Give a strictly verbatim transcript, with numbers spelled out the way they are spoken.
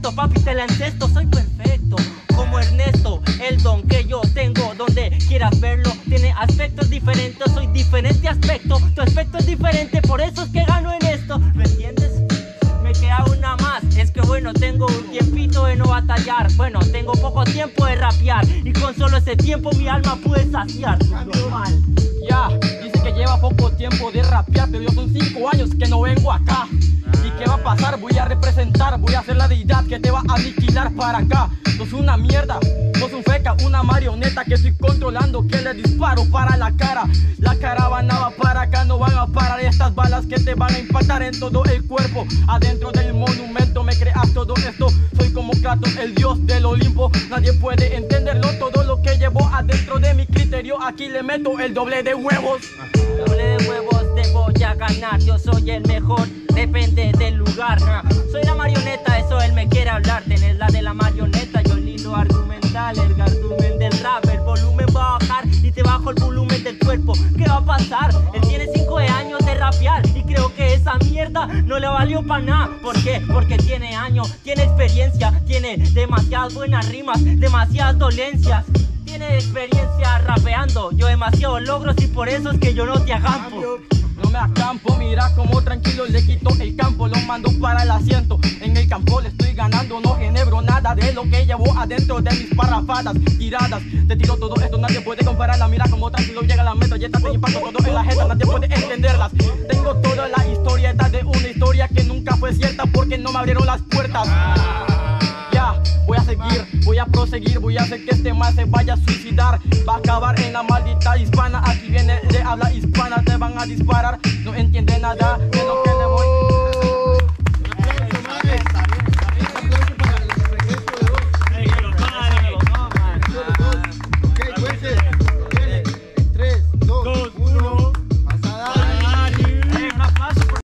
esto, papi, te la encesto. Soy perfecto, como Ernesto. El don que yo tengo, donde quieras verlo, tiene aspectos diferentes. Soy diferente aspecto, tu aspecto es diferente, por eso es que gano en esto. ¿Me entiendes? Me queda una más, es que bueno, tengo un tiempito de no batallar. Bueno, tengo poco tiempo de rapear, y con solo ese tiempo mi alma pude saciar. Normal. Ya, dice que lleva poco tiempo de rapear, pero yo son cinco años que no vengo acá. ¿Y qué va a pasar? Voy a representar, voy a ser la deidad que te va a aniquilar para acá. Sos una mierda, sos un feca, una marioneta que estoy controlando, que le disparo para la cara. La caravana va para acá, no van a parar estas balas que te van a impactar en todo el cuerpo. Adentro del monumento me creas todo esto, soy como Kratos, el dios del Olimpo. Nadie puede entenderlo, todo lo que llevo adentro de mi criterio, aquí le meto el doble de huevos. Doble de huevos te voy a ganar, yo soy el mejor, depende del lugar. Soy la marioneta, eso él me quiere hablar. Tenés la de la marioneta, yo el hilo argumental, el cardumen del rap. El volumen va a bajar y te bajo el volumen del cuerpo. ¿Qué va a pasar? Él tiene cinco años de rapear y creo que esa mierda no le valió para nada. ¿Por qué? Porque tiene años, tiene experiencia, tiene demasiadas buenas rimas, demasiadas dolencias. Tiene experiencia rapeando, yo demasiados logros y por eso es que yo no te agampo. No me acampo, mira como tranquilo le quito el campo, lo mando para el asiento. En el campo le estoy ganando, no genero nada de lo que llevo adentro de mis parrafadas tiradas. Te tiro todo esto, nadie puede compararla. Mira como tranquilo llega la metralleta, te impacto todo en la jeta, nadie puede entenderlas. Tengo toda la historieta de una historia que nunca fue cierta porque no me abrieron las puertas. Ya, voy a seguir, voy a proseguir, voy a hacer que este mal se vaya a suicidar. Va a acabar en la maldita hispana, aquí viene de habla hispana, te van a disparar, no entiende nada de lo que